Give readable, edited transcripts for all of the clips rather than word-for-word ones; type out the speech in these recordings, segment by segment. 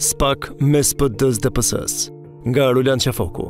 SPAK mes PD-s dhe PS-s, nga Roland Qafoku.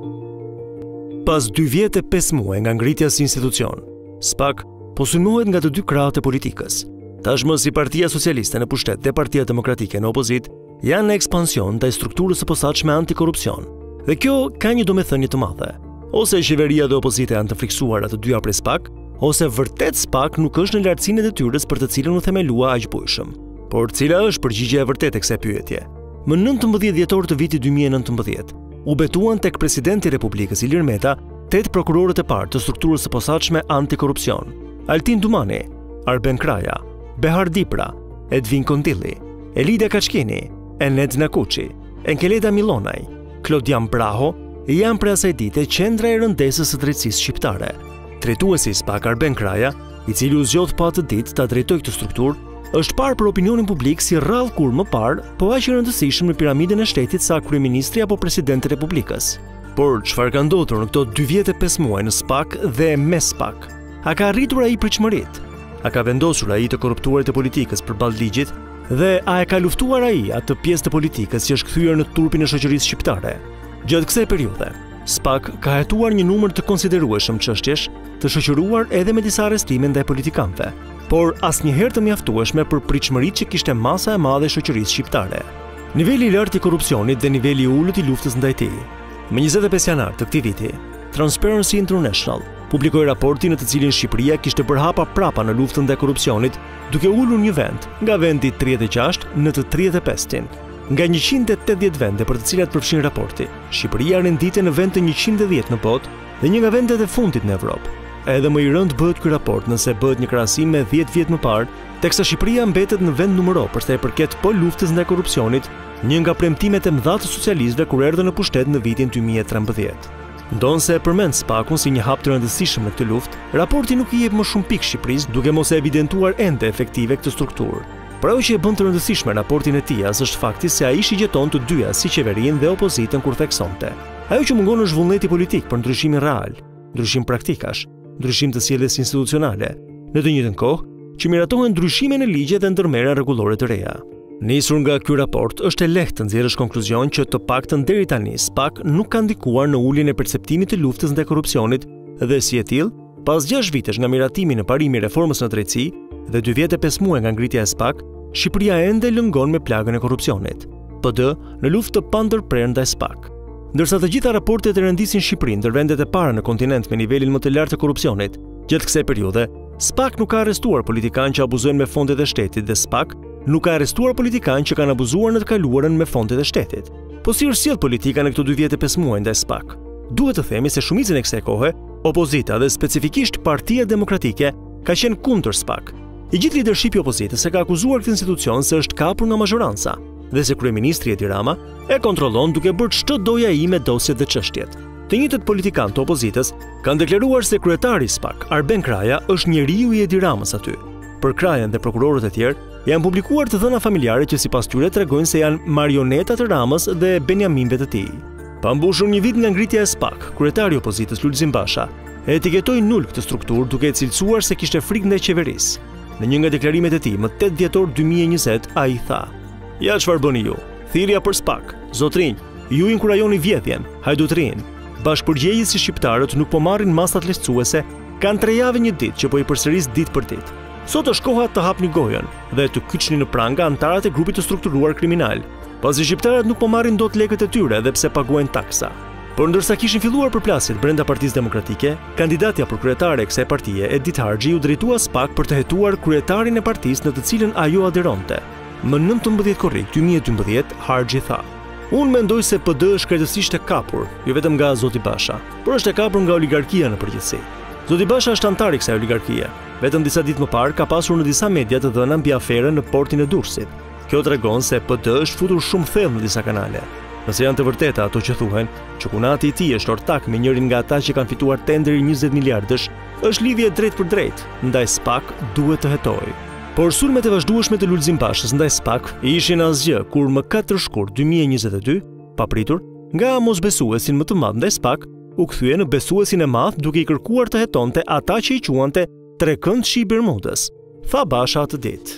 Pas 2 vjet e 5 muaj nga ngritja si institucion, SPAK po sulmohet nga të dy krahët e politikës. Tashmë si Partia Socialiste në pushtet dhe Partia Demokratike në opozit janë në ekspansion ndaj strukturës së posaçme antikorrupsion. Dhe kjo ka një domethënie të madhe. Ose qeveria dhe opozita janë të friksuara të dyja prej SPAK, ose vërtet SPAK nuk është në lartësinë e detyrës për të cilën u themelua aq bujshëm. Por cila është përgjigjja e vërtetë e kësaj pyetje? Më 19 dhjetor të vitit 2019, u betuan tek presidenti i Republikës Ilir Meta 8 prokurorët e parë të strukturës së posaçme antikorrupsion: Altin Dumani, Arben Kraja, Behar Dipra, Edvin Kondilli, Elida Kaçkini, Enet Nakuçi, Enkeleda Milonaj, Klodian Braho janë prej asaj dite qendra e rëndesës së drejtësisë shqiptare. Drejtuesi i SPAK Arben Kraja, i cili u zgjodh pa atë ditë ta drejtojë këtë strukturë, është parë për opinionin publik si rrallë kur më parë, po aq i rëndësishëm në piramidën e shtetit sa kryeministri apo presidenti i Republikës. Por çfarë ka ndodhur në këto 2 vjet e 5 muaj në SPAK dhe me SPAK? A ka arritur ai pritshmëritë? A ka vendosur ai të korruptuarit e politikës përballë ligjit? Dhe a e ka luftuar ai atë pjesë të politikës që është kthyer në turpin e shoqërisë shqiptare? Gjatë kësaj periudhe, SPAK ka hetuar një numër të konsiderueshëm çështjesh, të shoqëruar edhe me disa arrestime ndaj politikanëve, por asnjëherë të mjaftueshme për pritshmëritë që kishte masa e madhe e shoqërisë shqiptare. Niveli i lartë i korrupsionit dhe niveli i ulët i luftës ndaj tij. Më 25 janar të këtij viti, Transparency International publikoi raportin në të cilin Shqipëria kishte bërë hapa prapa në luftën ndaj korrupsionit, duke ulur një vend nga vendi 36 në të 35-tin. Nga 180 vende për të cilat përfshin raporti, Shqipëria rendite në vend të 110 në botë dhe një nga vendet e fundit në Evropë. Edhe më i rënd bëhet ky raport nëse bëhet një krahasim me 10 vjet më parë, teksa Shqipëria mbetet në vend numero për sa i përket po luftës ndaj korrupsionit, një nga premtimet e mëdha të socialistëve kur erdhën në pushtet në vitin 2013. Ndonse e përmend SPAK-un si një hap të rëndësishëm në këtë luftë, raporti nuk i jep më shumë pikë Shqipërisë, duke mos e evidentuar ende efektive këtë strukturë. Por ajo që e bën të rëndësishme raportin e tij është fakti se ai shigjeton të dyja si qeverinë dhe opozitën kur theksonte. Ajo që mungon është vullneti politik për ndryshimin real, ndryshim praktikash, ndryshim të sjelljes institucionale, në të njëjtën kohë që miratohen ndryshime në ligje dhe ndërmerrja rregullore të reja. Nisur nga ky raport, është e lehtë të nxjerrësh konkluzion që të paktën deri tani SPAK nuk ka ndikuar në uljen e perceptimit të luftës ndaj korrupsionit dhe si e tillë, pas 6 vitesh nga miratimi në parim i reformës në drejtësi dhe 2 vjet e 5 muaj nga ngritja e SPAK, Shqipëria ende lëngon me plagën e korrupsionit. PD në luftë të pandërprerë ndaj SPAK. Ndërsa të gjitha raportet e rendisin Shqipërinë ndër vendet e para në kontinent me nivelin më të lartë të korrupsionit, gjatë kësaj periudhe, SPAK nuk ka arrestuar politikanë që abuzojnë me fondet e shtetit dhe SPAK nuk ka arrestuar politikanë që kanë abuzuar në të kaluarën me fondet e shtetit. Po si është sjell politika në këto 2 vjet e 5 muaj ndaj SPAK? Duhet të themi se shumicën e kësaj kohe, opozita dhe specifikisht Partia Demokratike ka qenë kundër SPAK. I gjithë lidershipi i opozitës e ka akuzuar këtë institucion se është kapur nga mazhoranca dhe se kryeministri Edi Rama e kontrollon duke bërë ç'do doja ai me dosjet dhe çështjet. Të njëjtët politikanë të opozitës kanë deklaruar se kryetari i SPAK, Arben Kraja, është njeriu i Edi Ramës aty. Për Krajan dhe prokurorët e tjerë janë publikuar të dhëna familjare që sipas tyre tregojnë se janë marioneta të Ramës dhe benjaminëve të tij. Pa mbushur një vit nga ngritja e SPAK, kryetari i opozitës Lulzim Basha e etiketoi nul këtë strukturë duke e cilësuar se kishte frikë ndaj qeverisë. Në një nga deklarimet e tij, më 8 dhjetor 2020, ai tha: "Ja çfarë bëni ju? Thirrja për SPAK, zotrinj, ju inkurajoni vjedhjen, hajdutrin. Bashkëpërgjegjës si shqiptarët nuk po marrin masat lehtësuese, kanë 3 javë një ditë që po i përsëris ditë për ditë. Sot është koha të hapni gojën dhe të kyçni në pranga antarët e grupit të strukturuar kriminal, pasi shqiptarët nuk po marrin dot lekët e tyre edhe pse paguajnë taksa." Por ndërsa kishin filluar përplasjet brenda Partisë Demokratike, kandidatja për kryetare e kësaj partie, Edith Harxhi, u drejtua SPAK për të hetuar kryetarin e partisë në të cilën ajo aderonte. Më 19 korrik 2012, Harxhi tha: "Unë mendoj se PD është krejtësisht e kapur, jo vetëm nga zoti Basha, por është e kapur nga oligarkia në përgjithësi. Zoti Basha është antar i kësaj oligarkie. Vetëm disa ditë më parë ka pasur në disa media të dhëna mbi aferën në portin e Durrësit. Kjo tregon se PD është futur shumë thellë në disa kanale. Nëse janë të vërteta ato që thuhen, që kunati i tij është ortak me njërin nga ata që kanë fituar tenderi 20 miliardësh, është lidhje drejt për drejt, ndaj SPAK duhet të hetojë." Por sulmet e vazhdueshme të Lulzim Bashës ndaj SPAK ishin asgjë kur më 4 shkurt 2022, papritur, nga mosbesuesin më të madh ndaj SPAK, u kthye në besuesin e madh duke i kërkuar të hetonte ata që i quante trekëndshi i Bermudës, tha Basha atë ditë.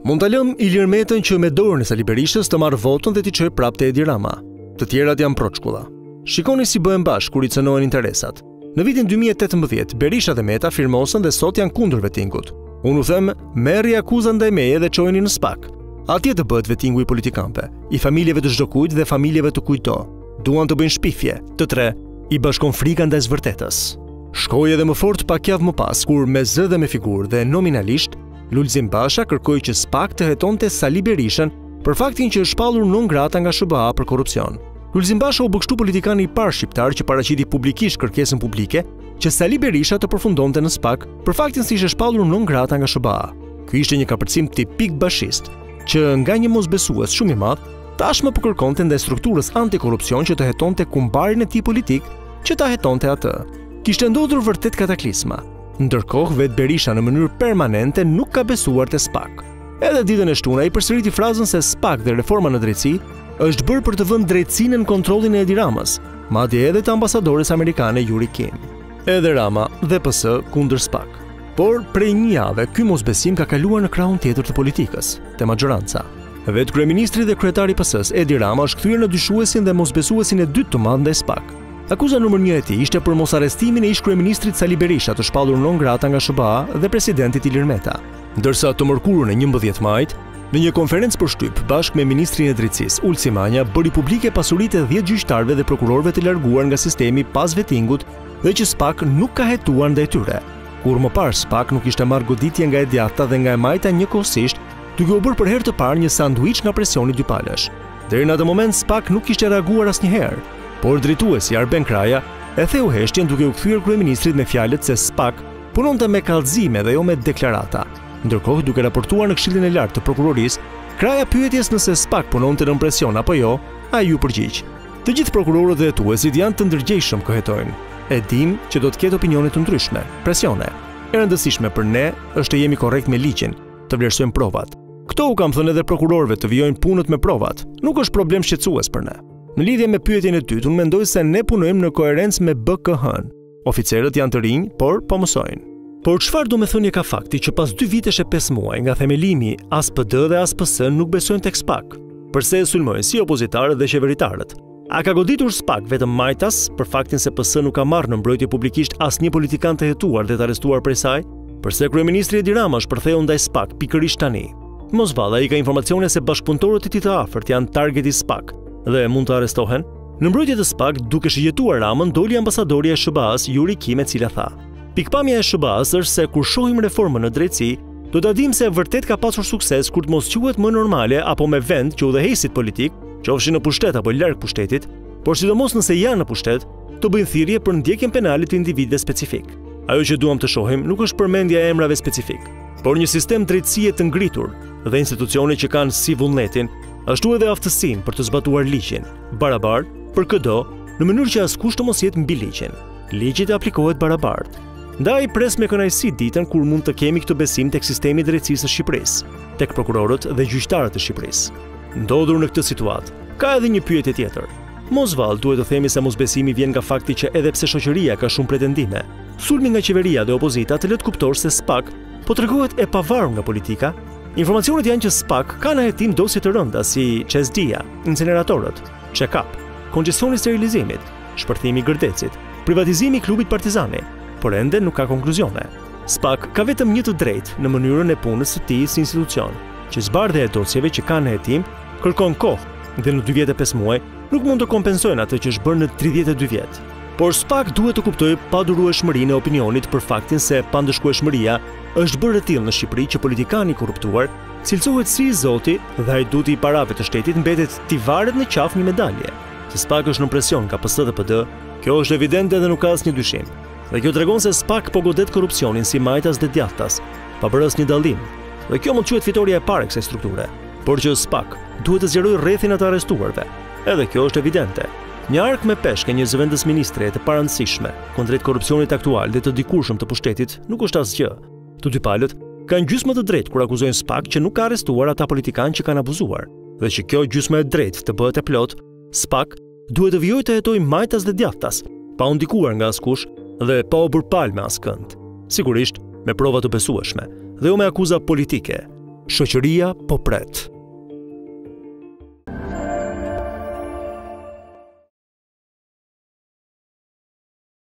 Mund ta lëm Ilir Metën që me dorën e Sali Berishës të marrë votën dhe t'i çojë prapë te Edi Rama. Të tjerat janë proçkulla. Shikoni si bëhen bashkë kur i cënohen interesat. Në vitin 2018, Berisha dhe Meta firmosën dhe sot janë kundër vettingut. Unë u them, merri akuzën ndaj meje dhe çojeni në SPAK. Atje të bëhet vettingu i politikanëve, i familjeve të çdo kujt dhe familjeve të kujto. Duan të bëjnë shpifje, të tre, i bashkon frika ndaj vërtetës. Shkoi edhe më fort pak javë më pas, kur me zë dhe me figurë dhe nominalisht, Lulzim Basha kërkoi që SPAK të hetonte Sali Berishën për faktin që është shpallur non grata nga SBA për korrupsion. Lulzim Basha u bë kështu politikani i parë shqiptar që paraqiti publikisht kërkesën publike që Sali Berisha të përfundonte në SPAK për faktin se ishte shpallur non grata nga SBA. Ky ishte një kapërcim tipik bashist, që nga një mosbesues shumë i madh, tashmë po kërkonte ndaj strukturës antikorrupsion që të hetonte kumbarin e tij politik që ta hetonte atë. Kishte ndodhur vërtet kataklizma. Ndërkohë vetë Berisha në mënyrë permanente nuk ka besuar te SPAK. Edhe ditën e shtunë ai përsëriti frazën se SPAK dhe reforma në drejtësi është bërë për të vënë drejtësinë në kontrollin e Edi Ramës, madje edhe të ambasadores amerikane Yuri Kim. Edhe Rama dhe PS kundër SPAK. Por prej një jave ky mosbesim ka kaluar në krahun tjetër të politikës, te maxhoranca. Vetë kryeministri dhe kryetari i PS-s Edi Rama është kthyer në dyshuesin dhe mosbesuesin e dytë të madh ndaj SPAK. Akuza numër 1 e tij ishte për mosarrestimin e ish-kryeministrit Sali Berisha të shpallur non grata nga SBA dhe presidentit Ilir Meta. Ndërsa të mërkurën e 11 majit, në një konferencë përshtyp bashkë me ministrin e drejtësisë Ulsi Manja bëri publike pasuritë e 10 gjyqtarëve dhe prokurorëve të larguar nga sistemi pas vettingut dhe që SPAK nuk ka hetuar ndaj tyre. Kur më parë SPAK nuk ishte marrë goditje nga e djathta dhe nga e majta njëkohësisht, duke u bërë për herë të parë një sanduiç nga presioni dypalësh. Deri në atë moment SPAK nuk kishte reaguar asnjëherë, por drejtuesi Arben Kraja e theu heshtjen duke u kthyer kryeministrit me fjalët se SPAK punonte me kallëzime dhe jo me deklarata. Ndërkohë, duke raportuar në Këshillin e Lartë të Prokurorisë, Kraja pyetjes nëse SPAK punonte në presion apo jo, ai u përgjigj. Të gjithë prokurorët dhe hetuesit janë të ndërgjegjshëm, këhetojnë. E dim që do të ketë opinione të ndryshme, presione. E rëndësishme për ne është të jemi korrekt me ligjin, të vlerësojmë provat. Këto u kam thënë edhe prokurorëve të vijojnë punët me provat. Nuk është problem shqetësues për ne. Në lidhje me pyetjen e dytë, unë mendoj se ne punojmë në koherencë me BKH-n. Oficerët janë të rinj, por po mësojnë. Por çfarë do me thënie ka fakti që pas 2 vitesh e 5 muaj nga themelimi, as PD dhe as PS nuk besojnë tek SPAK? Përse e sulmojnë si opozitarët dhe qeveritarët? A ka goditur SPAK vetëm majtas për faktin se PS nuk ka marrë në mbrojtje publikisht asnjë politikan të hetuar dhe të arrestuar prej saj? Përse kryeministri Edi Rama shpërtheu ndaj SPAK pikërisht tani? Mos valla i ka informacione se bashkëpunëtorët e tij të afërt janë targeti SPAK dhe mund të arrestohen. Në mbrojtje të SPAK, duke shigjetuar Ramën, doli ambasadori e SBA-s Yuri Kim, e cila tha: "Pikpamja e SBA-s është se kur shohim reformën në drejtësi, do ta dimë se vërtet ka pasur sukses kur të mos quhet më normale apo me vend që udhëheqësit politik, qofshin në pushtet apo larg pushtetit, por sidomos nëse janë në pushtet, të bëjnë thirrje për ndjekjen penale të individëve specifik. Ajo që duam të shohim nuk është përmendja e emrave specifik, por një sistem drejtësie të ngritur dhe institucione që kanë si vullnetin, ashtu edhe aftësinë për të zbatuar ligjin, barabartë për çdo, në mënyrë që askush të mos jetë mbi ligjin. Ligji të aplikohet barabartë. Ndaj pres me kënaqësi ditën kur mund të kemi këtë besim tek sistemi i drejtësisë së Shqipërisë, tek prokurorët dhe gjyqtarët e Shqipërisë. Ndodhur në këtë situatë, ka edhe një pyetje tjetër. Mos vallë duhet të themi se mosbesimi vjen nga fakti që edhe pse shoqëria ka shumë pretendime, sulmi nga qeveria dhe opozita të lët kuptor se SPAK po tregohet e pavarur nga politika. Informacionet janë që SPAK ka në hetim dosje të rënda si Çesdia, incineratorët, check-up, koncesioni i sterilizimit, shpërthimi i Gërdecit, privatizimi i klubit Partizani, por ende nuk ka konkluzione. SPAK ka vetëm një të drejtë në mënyrën e punës së tij si institucion, që zbardhja e dosjeve që ka në hetim kërkon kohë dhe në 2 vjet e 5 muaj nuk mund të kompensojnë atë që është bërë në 32 vjet. Por SPAK duhet të kuptojë padurueshmërinë e opinionit për faktin se pandëshkueshmëria është bërë e tillë në Shqipëri që politikani korruptuar cilësohet si i zoti dhe hajduti i parave të shtetit mbetet t'i varet në qafë një medalje. Se SPAK është në presion nga PS dhe PD, kjo është evidente dhe nuk ka asnjë dyshim. Dhe kjo tregon se SPAK po godet korrupsionin si majtas dhe djathtas, pa bërë asnjë dallim. Dhe kjo mund quhet fitoria e parë e kësaj strukture. Por që SPAK duhet të zgjerojë rrethin e të arrestuarve. Edhe kjo është evidente. Një ark me peshk e një zëvendës ministre të parëndësishme kundrejt korrupsionit aktual dhe të dikurshëm të pushtetit nuk është asgjë. Të dy palët kanë gjysmë të drejtë kur akuzojnë SPAK që nuk ka arrestuar ata politikanë që kanë abuzuar. Dhe që kjo gjysmë e drejtë të bëhet e plot, SPAK duhet të vijojë të hetojë majtas dhe djathtas, pa u ndikuar nga askush dhe pa u bërë palë me askënd. Sigurisht me prova të besueshme dhe jo me akuza politike. Shoqëria po pret.